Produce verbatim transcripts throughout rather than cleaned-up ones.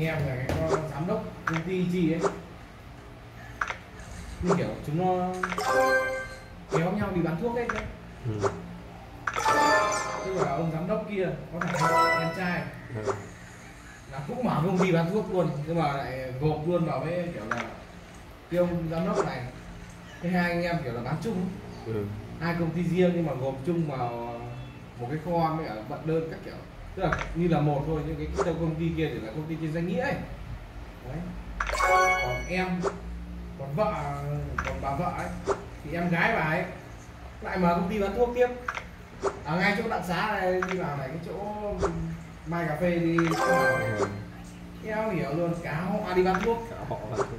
em là cái con giám đốc công ty chi ấy, như kiểu chúng nó kéo nhau đi bán thuốc ấy. Ừ. Tức là ông giám đốc kia có thể là em trai, ừ, là cũng mở công ty bán thuốc luôn, nhưng mà lại gộp luôn vào với kiểu là cái ông giám đốc này, cái hai anh em kiểu là bán chung, ừ, hai công ty riêng nhưng mà gộp chung vào một cái kho với cả vận đơn các kiểu, tức là như là một thôi, nhưng cái cái công ty kia thì là công ty trên danh nghĩa ấy. Đấy. Còn em, còn vợ, còn bà vợ ấy thì em gái bà ấy lại mở công ty bán thuốc tiếp ở ngay chỗ Đặng Xá này, đi vào này cái chỗ Mai Cà Phê đi chỗ nào này. Theo hiểu luôn, cả họ đi bán thuốc, cả họ bán thuốc.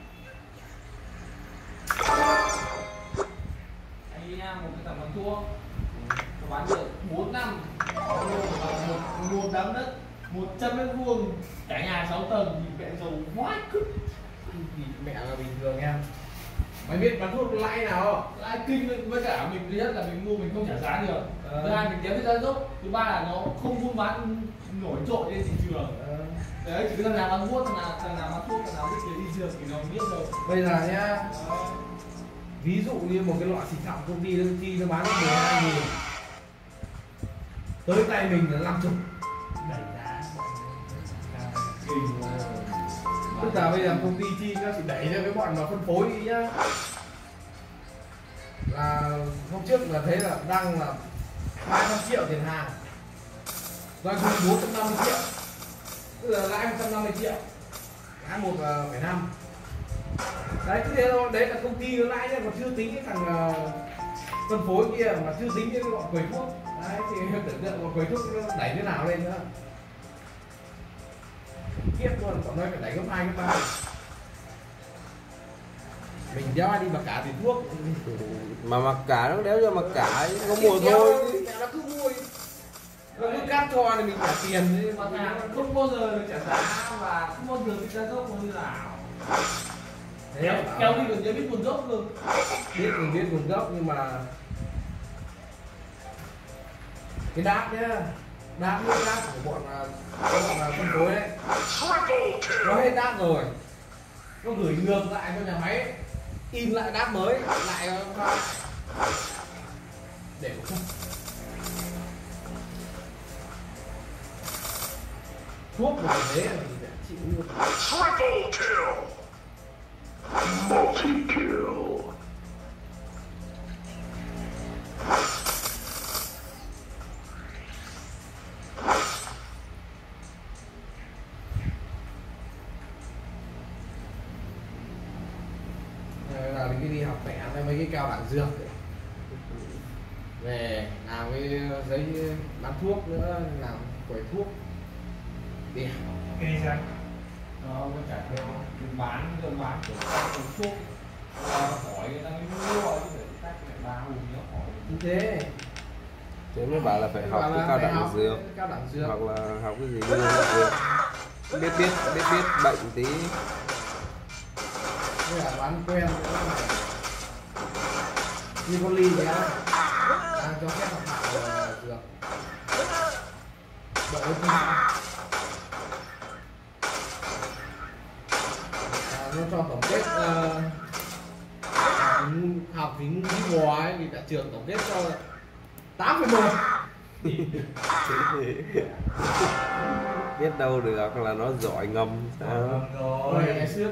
Anh em một cái tầm bán thuốc bán được bốn năm, một một đám đất một trăm mét vuông, cả nhà sáu tầng, thì mẹ giàu quá cứt. Mẹ là bình thường em. Mày biết bán thuốc lãi nào không? Lãi kinh, với cả mình thứ nhất là mình mua mình không trả giá được, ờ. Thứ hai mình kéo cái giá dốc, thứ ba là nó không buôn bán nổi trội trên thị trường, ờ. Đấy, chỉ có thằng nào bán thuốc, thằng nào thằng nào bán thuốc, thằng nào biết cái thị trường thì nó biết rồi. Bây giờ nhá, ờ. ví dụ như một cái loại xịt họng công ty công ty nó bán được mười hai nghìn, tới tay mình là năm mươi, đẩy giá kinh. Tức là bây giờ công ty chi nó chỉ đẩy cho cái bọn mà phân phối đi nhá. Là hôm trước là thấy là đăng là ba trăm triệu tiền hàng, doanh thu bốn trăm năm mươi triệu, tức là lãi một trăm năm mươi triệu, lãi một phẩy năm. Đấy, cứ thế thôi, đấy là công ty nó lãi nhá, còn chưa tính cái thằng uh, phân phối kia, mà chưa tính cái bọn quầy thuốc. Đấy thì tưởng tượng bọn quầy thuốc nó đẩy thế nào lên nữa. Kiếp luôn, còn nói phải đẩy gấp hai gấp ba. Mình đeo ai đi mặc cả thì thuốc, mà mặc cả nó đéo cho mặc cả có mua thôi, nó cứ mua, nó cứ cắt cho thì mình trả tiền, mà hàng không bao giờ được trả giá và không bao giờ bị giá dốc như nào. Kéo kéo đi còn chưa biết nguồn gốc luôn. Biết mình biết nguồn gốc, nhưng mà cái đáp nhá, đáp nước đáp của bọn bọn phân phối đấy, nó hết đáp rồi, nó gửi ngược lại cho nhà máy in lại đáp mới lại để không. Thuốc mà thế là mình đã chịu luôn. Triple kill, multi kill. Là mình cứ đi học vẽ với mấy cái cao đẳng dược ấy. Về làm cái giấy bán thuốc nữa, làm quầy thuốc đi học. Cái gì nó có trả tiền bán rồi bán của quầy thuốc, hỏi người ta mới mua chứ phải cách lại ba hùng nhớ hỏi như thế. Thế mới bảo là phải học cái cao đẳng dược, cao đẳng dược hoặc là học cái gì dược, biết biết biết biết bệnh tí. Như là bán quen như con ly đấy đang cho phép học học dược bộ y tế, nó cho tổng kết uh, học thì ngu như bò ấy, vì cả trường tổng kết cho tám phẩy một. Biết đâu được là nó giỏi ngầm sao. Rồi ngày xưa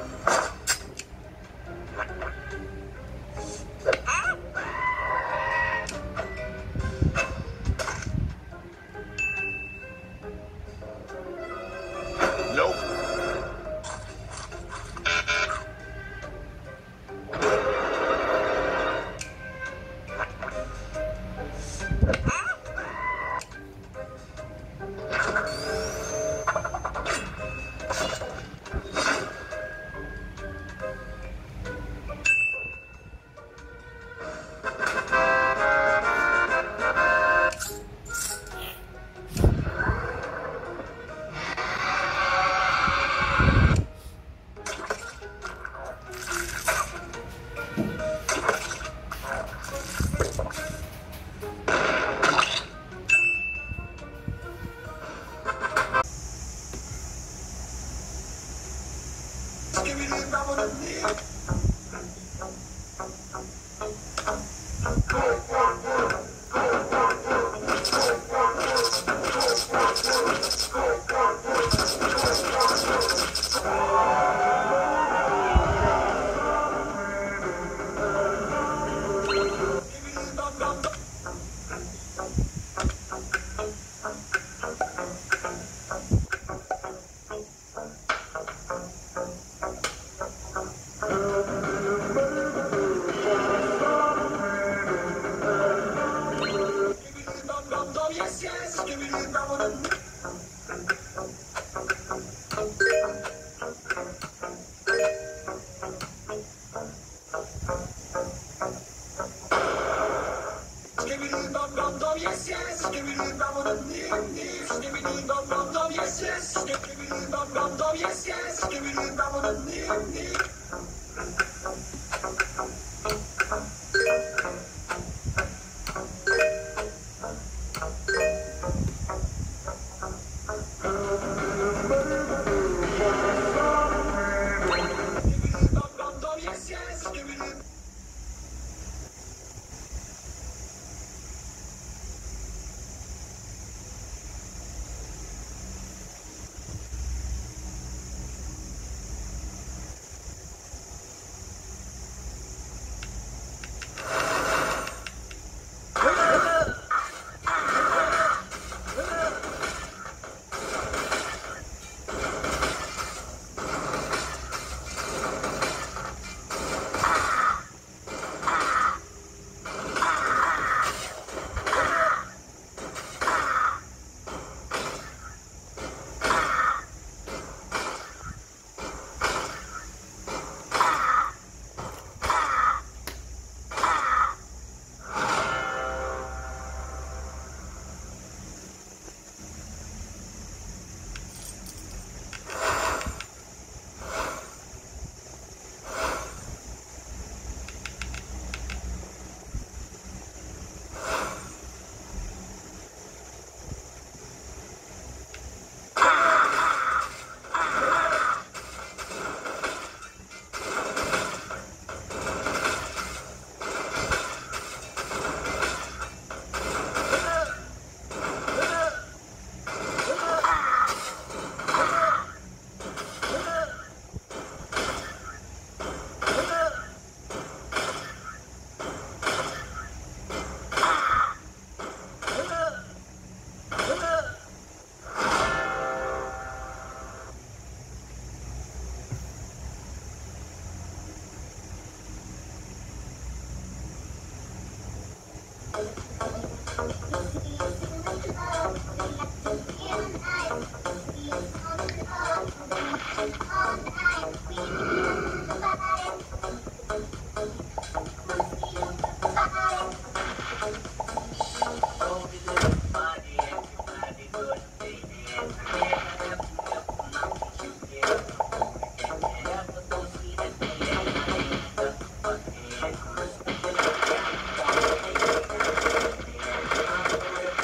Nope.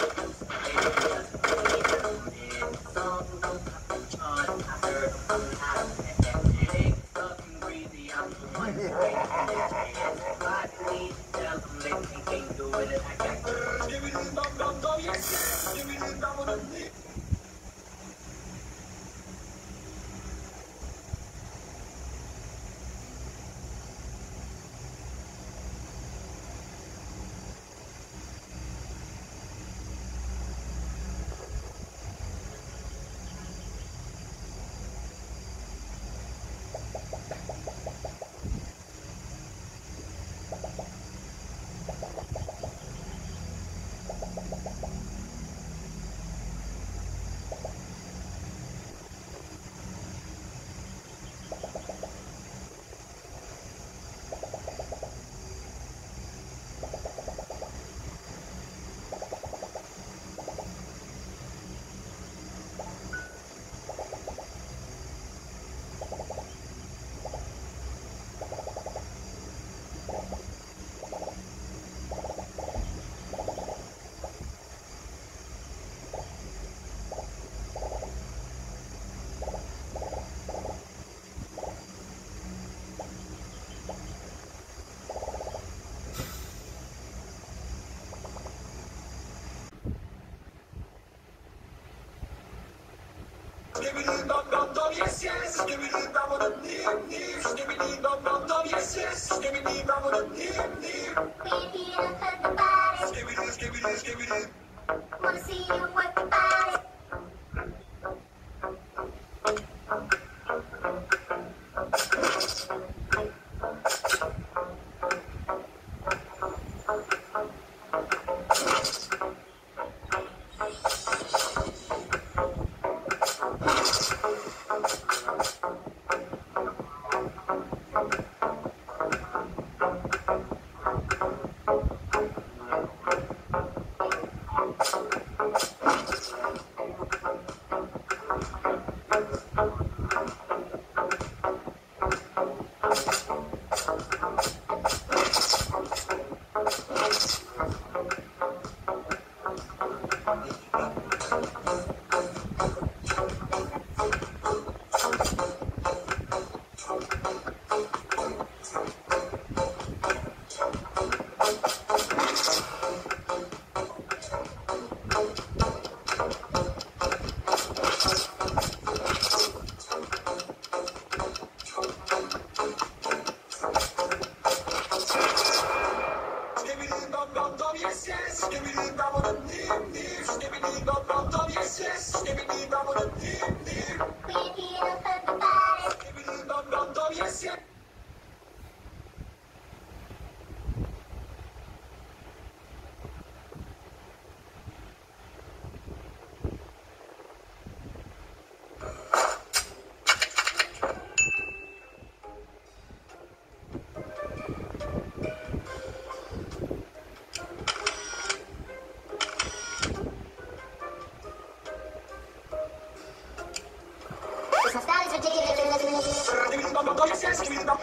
Thank you. Wanna see you work your body. My style is ridiculous.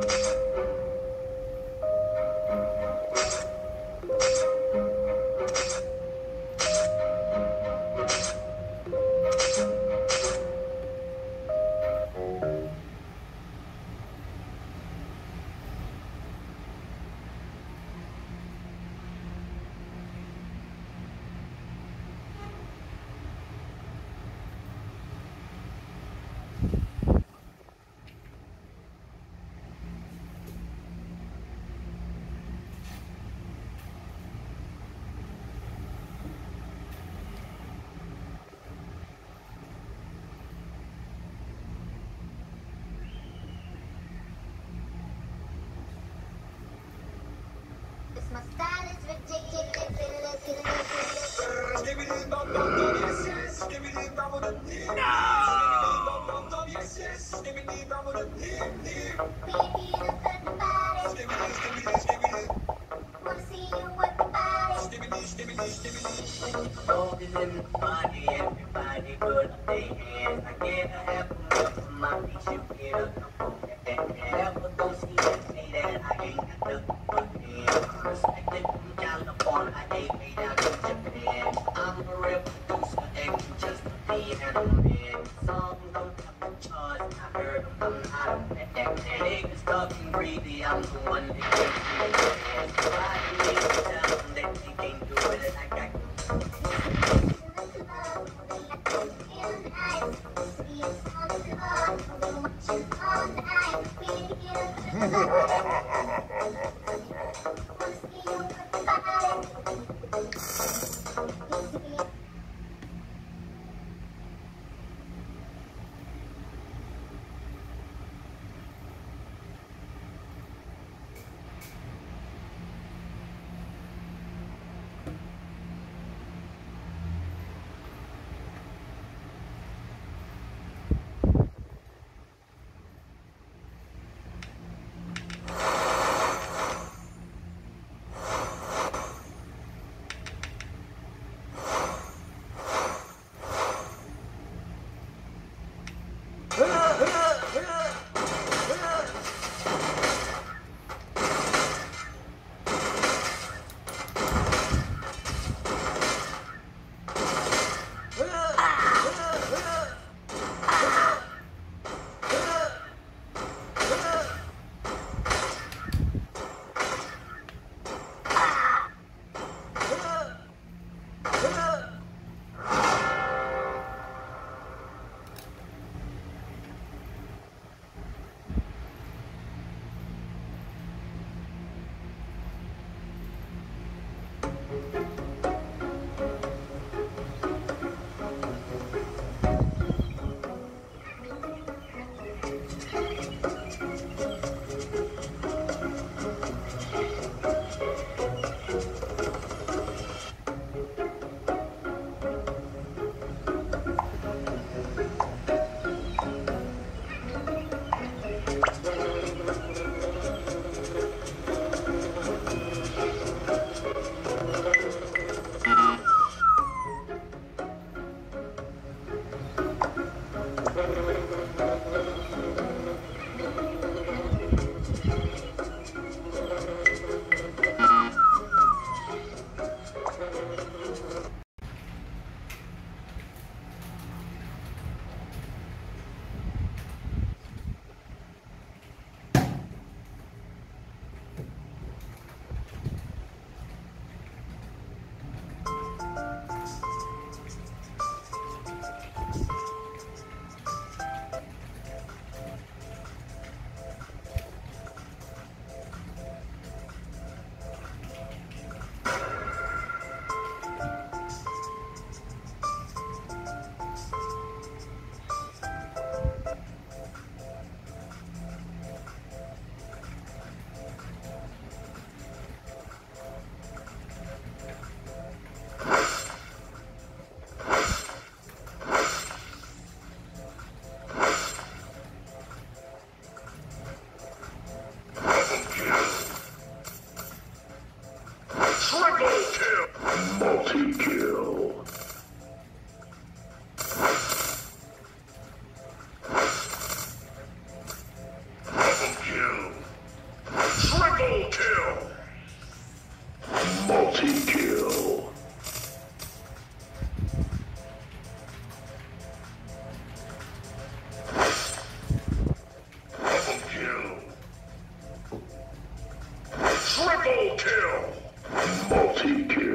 My style is ridiculous. Wanna see you work the body. In the body, everybody put up their hands. I get a half a month from my feet, you get a couple. Never go see and say that I ain't got nothing but hands. Respected from California, they made out in Japan. I'm a real producer, and just a piano man. Songs don't have no charts, I heard them, I'm not a fan. Niggas talking greedy, I'm the one that gets me the hands. Why do you tell them that they can't do it like I can? Triple kill. Multi-kill. Double kill. Triple kill. Multi-kill.